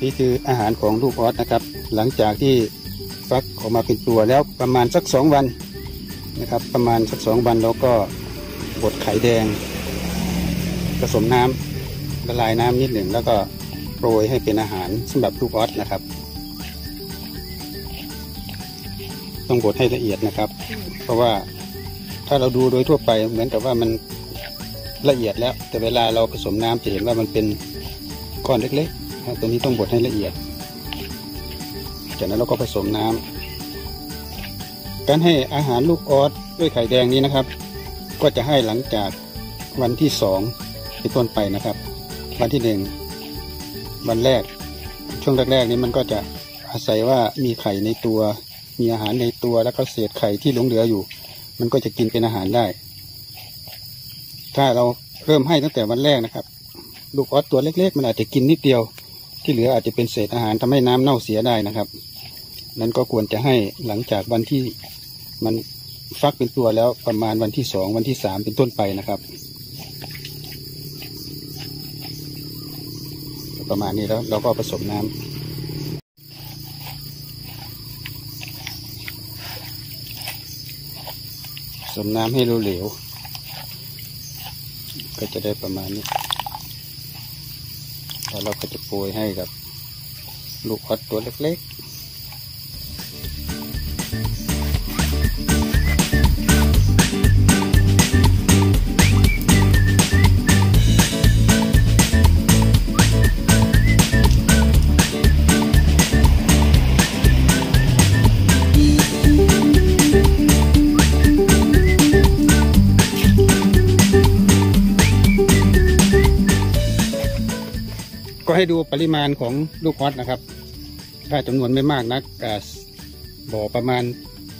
นี่คืออาหารของลูกออสนะครับหลังจากที่ฟักออกมาเป็นตัวแล้วประมาณสัก2 วันนะครับประมาณสัก2 วันแล้วก็บดไข่แดงผสมน้ำละลายน้ำนิดหนึ่งแล้วก็โรยให้เป็นอาหารสำหรับลูกออสนะครับต้องบดให้ละเอียดนะครับเพราะว่าถ้าเราดูโดยทั่วไปเหมือนกับว่ามันละเอียดแล้วแต่เวลาเราผสมน้ำจะเห็นว่ามันเป็นก้อนเล็กๆตัวนี้ต้องบดให้ละเอียดจากนั้นเราก็ผสมน้ำการให้อาหารลูกออสด้วยไข่แดงนี้นะครับก็จะให้หลังจากวันที่2เป็นต้นไปนะครับวันที่1วันแรกช่วงแรกๆนี้มันก็จะอาศัยว่ามีไข่ในตัวมีอาหารในตัวแล้วก็เศษไข่ที่หลงเหลืออยู่มันก็จะกินเป็นอาหารได้ถ้าเราเริ่มให้ตั้งแต่วันแรกนะครับลูกออสตัวเล็กๆมันอาจจะกินนิดเดียวที่เหลืออาจจะเป็นเศษอาหารทำให้น้ำเน่าเสียได้นะครับนั้นก็ควรจะให้หลังจากวันที่มันฟักเป็นตัวแล้วประมาณวันที่2วันที่3เป็นต้นไปนะครับประมาณนี้แล้วเราก็ผสมน้ำให้เหลวๆก็จะได้ประมาณนี้แล้วเราก็จะโปรยให้กับลูกออสตัวเล็กๆก็ให้ดูปริมาณของลูกออสนะครับถ้าจำนวนไม่มากนักบ่อประมาณ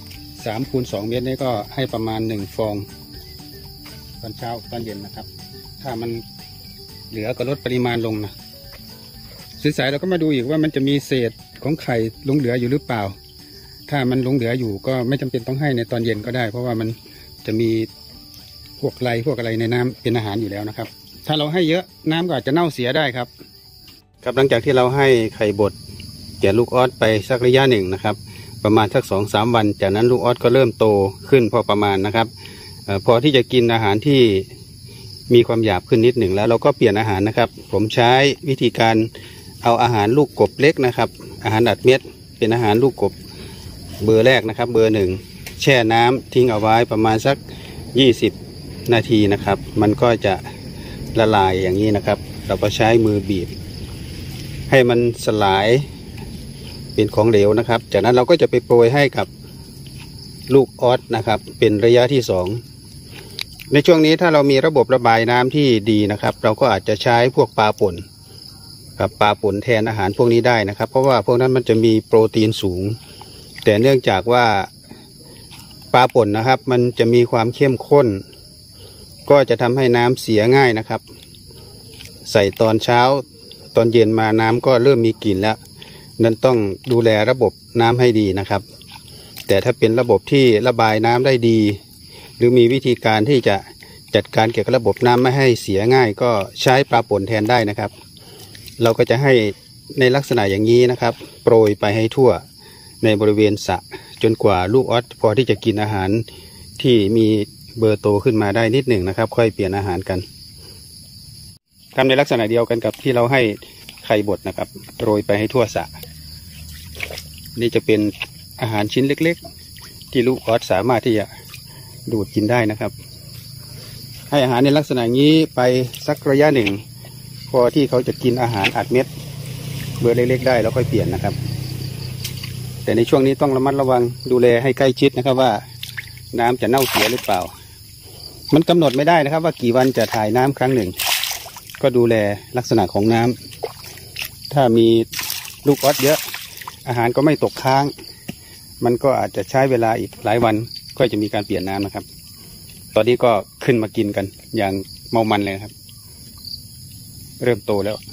3 คูณ 2 เมตรนี่ก็ให้ประมาณ1 ฟองตอนเช้าตอนเย็นนะครับถ้ามันเหลือก็ลดปริมาณลงนะสายๆเราก็มาดูอีกว่ามันจะมีเศษของไข่หลงเหลืออยู่หรือเปล่าถ้ามันหลงเหลืออยู่ก็ไม่จำเป็นต้องให้ในตอนเย็นก็ได้เพราะว่ามันจะมีพวกอะไรในน้ำเป็นอาหารอยู่แล้วนะครับถ้าเราให้เยอะน้ำก็อาจจะเน่าเสียได้ครับหลังจากที่เราให้ไข่บดแก่ลูกออสไปสักระยะหนึ่งนะครับประมาณสัก2-3 วันจากนั้นลูกออสก็เริ่มโตขึ้นพอประมาณนะครับพอที่จะกินอาหารที่มีความหยาบขึ้นนิดหนึ่งแล้วเราก็เปลี่ยนอาหารนะครับผมใช้วิธีการเอาอาหารลูกกบเล็กนะครับอาหารอัดเม็ดเป็นอาหารลูกกบเบอร์แรกนะครับเบอร์ 1แช่น้ำทิ้งเอาไว้ประมาณสัก20 นาทีนะครับมันก็จะละลายอย่างนี้นะครับเราก็ใช้มือบีบให้มันสลายเป็นของเหลวนะครับจากนั้นเราก็จะไปโปรยให้กับลูกออสนะครับเป็นระยะที่2ในช่วงนี้ถ้าเรามีระบบระบายน้ำที่ดีนะครับเราก็อาจจะใช้พวกปลาป่นกับปลาป่นแทนอาหารพวกนี้ได้นะครับเพราะว่าพวกนั้นมันจะมีโปรตีนสูงแต่เนื่องจากว่าปลาป่นนะครับมันจะมีความเข้มข้นก็จะทำให้น้ำเสียง่ายนะครับใส่ตอนเช้าตอนเย็นมาน้ำก็เริ่มมีกลิ่นแล้วนั้นต้องดูแลระบบน้ำให้ดีนะครับแต่ถ้าเป็นระบบที่ระบายน้ำได้ดีหรือมีวิธีการที่จะจัดการเกี่ยวกับระบบน้ำไม่ให้เสียง่ายก็ใช้ปลาป่นแทนได้นะครับเราก็จะให้ในลักษณะอย่างนี้นะครับโปรยไปให้ทั่วในบริเวณสระจนกว่าลูกออสพอที่จะกินอาหารที่มีเบอร์โตขึ้นมาได้นิดหนึ่งนะครับค่อยเปลี่ยนอาหารกันทำในลักษณะเดียวกันกับที่เราให้ไข่บดนะครับโรยไปให้ทั่วสระนี่จะเป็นอาหารชิ้นเล็กๆที่ลูกออสสามารถที่จะดูดกินได้นะครับให้อาหารในลักษณะนี้ไปสักระยะหนึ่งพอที่เขาจะกินอาหารอัดเม็ดเบอร์เล็กๆได้แล้วค่อยเปลี่ยนนะครับแต่ในช่วงนี้ต้องระมัดระวังดูแลให้ใกล้ชิดนะครับว่าน้ำจะเน่าเสียหรือเปล่ามันกำหนดไม่ได้นะครับว่ากี่วันจะถ่ายน้ำครั้งหนึ่งก็ดูแลลักษณะของน้ำถ้ามีลูกออสเยอะอาหารก็ไม่ตกค้างมันก็อาจจะใช้เวลาอีกหลายวันก็จะมีการเปลี่ยนน้ำนะครับตอนนี้ก็ขึ้นมากินกันอย่างเมามันเลยครับเริ่มโตแล้ว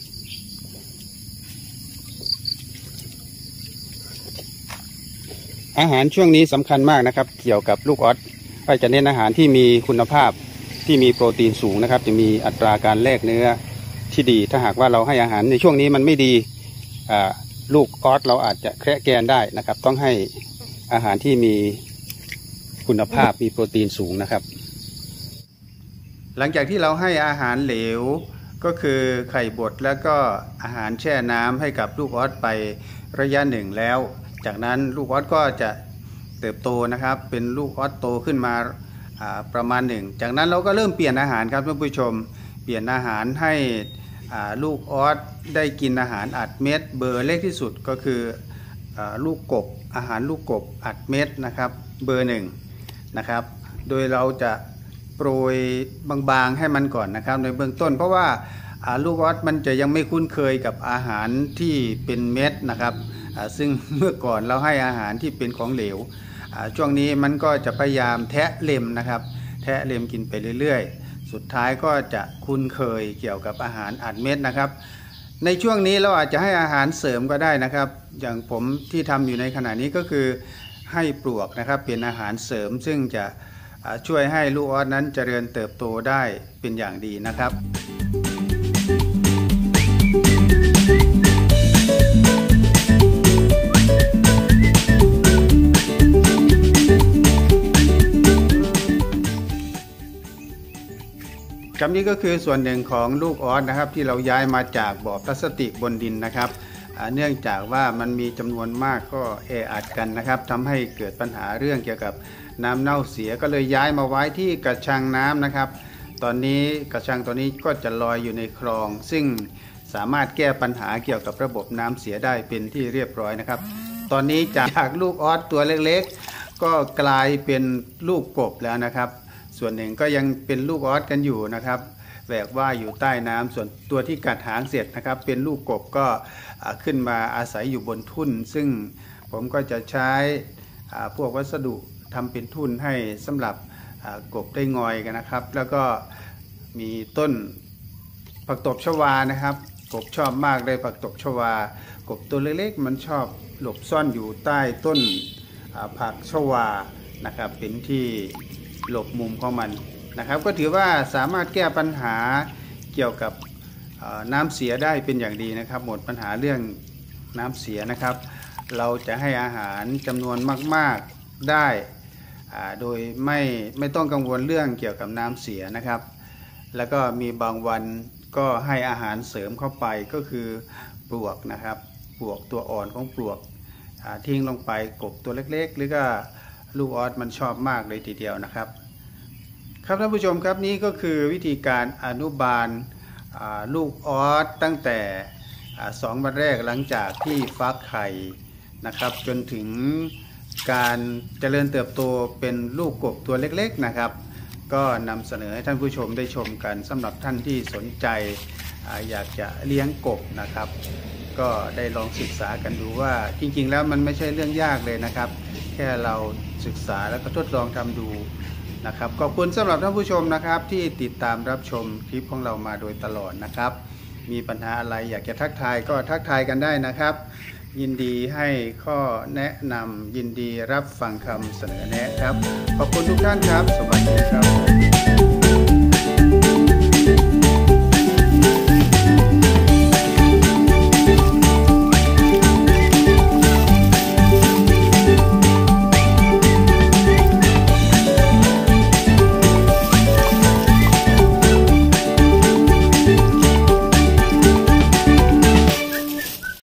อาหารช่วงนี้สำคัญมากนะครับเกี่ยวกับลูกออสก็จะเน้นอาหารที่มีคุณภาพที่มีโปรตีนสูงนะครับจะมีอัตราการแลกเนื้อที่ดีถ้าหากว่าเราให้อาหารในช่วงนี้มันไม่ดีลูกออสเราอาจจะแคระแกนได้นะครับต้องให้อาหารที่มีคุณภาพมีโปรตีนสูงนะครับหลังจากที่เราให้อาหารเหลวก็คือไข่บดแล้วก็อาหารแช่น้ำให้กับลูกออสไประยะหนึ่งแล้วจากนั้นลูกออสก็จะเติบโตนะครับเป็นลูกออสโตขึ้นมาประมาณหนึ่งจากนั้นเราก็เริ่มเปลี่ยนอาหารครับท่านผู้ชมเปลี่ยนอาหารให้ลูกออสได้กินอาหารอัดเม็ดเบอร์เล็กที่สุดก็คือลูกกบอาหารลูกกบอัดเม็ดนะครับเบอร์หนึ่งนะครับโดยเราจะโปรยบางๆให้มันก่อนนะครับในเบื้องต้นเพราะว่าลูกออสมันจะยังไม่คุ้นเคยกับอาหารที่เป็นเม็ดนะครับซึ่งเมื่อก่อนเราให้อาหารที่เป็นของเหลวช่วงนี้มันก็จะพยายามแทะเล็มนะครับแทะเล็มกินไปเรื่อยๆสุดท้ายก็จะคุ้นเคยเกี่ยวกับอาหารอัดเม็ดนะครับในช่วงนี้เราอาจจะให้อาหารเสริมก็ได้นะครับอย่างผมที่ทำอยู่ในขณะนี้ก็คือให้ปลวกนะครับเป็นอาหารเสริมซึ่งจะช่วยให้ลูกออสนั้นเจริญเติบโตได้เป็นอย่างดีนะครับครับนี่ก็คือส่วนหนึ่งของลูกออสนะครับที่เราย้ายมาจากบ่อพลาสติกบนดินนะครับเนื่องจากว่ามันมีจำนวนมากก็แออัดกันนะครับทำให้เกิดปัญหาเรื่องเกี่ยวกับน้ำเน่าเสียก็เลยย้ายมาไว้ที่กระชังน้ำนะครับตอนนี้กระชังตัวนี้ก็จะลอยอยู่ในคลองซึ่งสามารถแก้ปัญหาเกี่ยวกับระบบน้ำเสียได้เป็นที่เรียบร้อยนะครับตอนนี้จากลูกออสตัวเล็กๆก็กลายเป็นลูกกบแล้วนะครับส่วนหนึ่งก็ยังเป็นลูกออสกันอยู่นะครับแหวกว่ายอยู่ใต้น้ำส่วนตัวที่กัดหางเสร็จนะครับเป็นลูกกบก็ขึ้นมาอาศัยอยู่บนทุ่นซึ่งผมก็จะใช้พวกวัสดุทำเป็นทุ่นให้สำหรับกบได้งอยกันนะครับแล้วก็มีต้นผักตบชวานะครับกบชอบมากเลยผักตบชวากบตัวเล็กๆมันชอบหลบซ่อนอยู่ใต้ต้นผักชวานะครับเป็นที่หลบมุมของมันนะครับก็ถือว่าสามารถแก้ปัญหาเกี่ยวกับน้ำเสียได้เป็นอย่างดีนะครับหมดปัญหาเรื่องน้ำเสียนะครับเราจะให้อาหารจำนวนมากๆได้โดยไม่ต้องกังวลเรื่องเกี่ยวกับน้ำเสียนะครับแล้วก็มีบางวันก็ให้อาหารเสริมเข้าไปก็คือปลวกนะครับปลวกตัวอ่อนของปลวกทิ้งลงไปกบตัวเล็กๆหรือก็ลูกออสมันชอบมากเลยทีเดียวนะครับครับท่านผู้ชมครับนี่ก็คือวิธีการอนุบาลลูกออสตั้งแต่2 วันแรกหลังจากที่ฟักไข่นะครับจนถึงการเจริญเติบโตเป็นลูกกบตัวเล็กๆนะครับก็นำเสนอให้ท่านผู้ชมได้ชมกันสำหรับท่านที่สนใจอยากจะเลี้ยงกบนะครับก็ได้ลองศึกษากันดูว่าจริงๆแล้วมันไม่ใช่เรื่องยากเลยนะครับแค่เราศึกษาแล้วก็ทดลองทำดูนะครับขอบคุณสำหรับท่านผู้ชมนะครับที่ติดตามรับชมคลิปของเรามาโดยตลอดนะครับมีปัญหาอะไรอยากจะทักทายก็ทักทายกันได้นะครับยินดีให้ข้อแนะนำยินดีรับฟังคำเสนอแนะครับขอบคุณทุกท่านครับสวัสดีครับ